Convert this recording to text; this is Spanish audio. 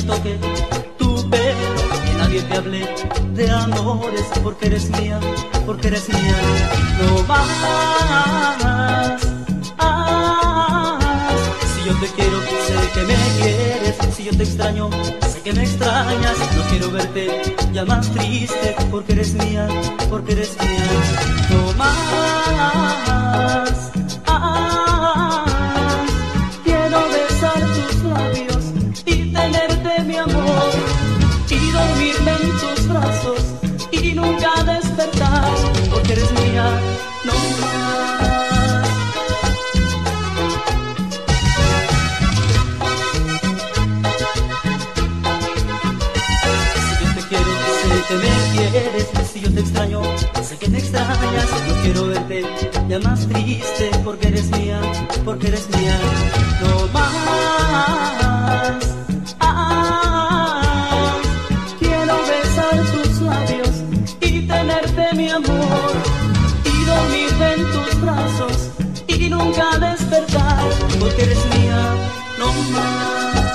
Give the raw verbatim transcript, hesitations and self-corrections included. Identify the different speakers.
Speaker 1: toque tu pelo, que nadie te hable de amores, porque eres mía, porque eres mía. No más, ah, si yo te quiero, sé que me quieres. Si yo te extraño, sé que me extrañas. No quiero verte ya más triste, porque eres mía, porque eres mía. No más, ah, quiero besar tus labios y tenerte, mi amor, y dormirme en tus brazos y nunca despertar, porque eres mía, no más. Si yo te quiero, sé que me quieres. Si yo te extraño, sé que me extrañas. No quiero verte ya más triste, porque eres mía, porque eres mía. No más, ah, quiero besar tus labios y tenerte, mi amor, y dormirme en tus brazos y nunca despertar, porque eres mía, no más.